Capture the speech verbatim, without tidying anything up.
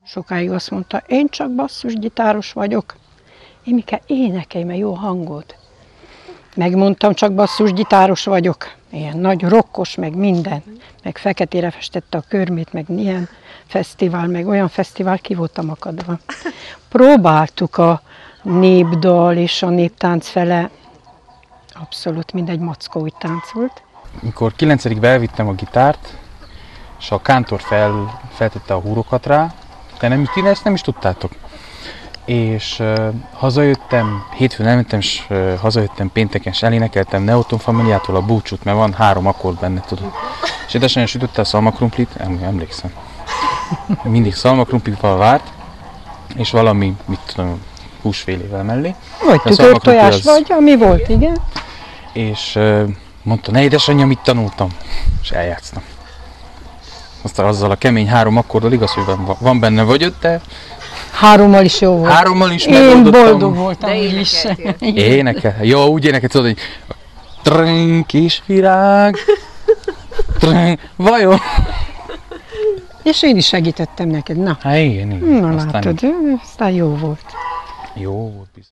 Sokáig azt mondta, én csak basszusgitáros vagyok. Émike, énekelj, mert jó hangod. Megmondtam, csak basszusgitáros vagyok. Ilyen nagy rokkos, meg minden. Meg feketére festette a körmét, meg ilyen fesztivál, meg olyan fesztivál, ki voltam akadva. Próbáltuk a népdal és a néptánc fele. Abszolút mindegy, mackó úgy táncolt. Mikor kilencedikben elvittem a gitárt, és a kántor fel, feltette a húrokat rá, de nem, ti ezt nem is tudtátok. És uh, hazajöttem, hétfőn elmentem, és uh, hazajöttem pénteken, és elénekeltem Neoton Familiától a búcsút, mert van három akkord benne, tudod. És édesanyja sütötte a szalmakrumplit, emlékszem. Mindig szalmakrumplit várt, és valami, mit tudom, húsfélével mellé. Vagy tükörtojás az... vagy, ami volt, igen. És uh, mondta, ne édesanyja, mit tanultam? És eljátsztam. Aztán azzal a kemény három akkorddal, igaz, hogy van, van benne vagy öt, de... Hárommal is jó volt. Hárommal is Én boldog voltam. De énekeltél. Énekel. Jó, úgy énekel, tudod, hogy... Treng, kis virág... Treng, vajon? És én is segítettem neked, na. Hát igen, igen. Na aztán... látod, aztán jó volt. Jó volt bizony.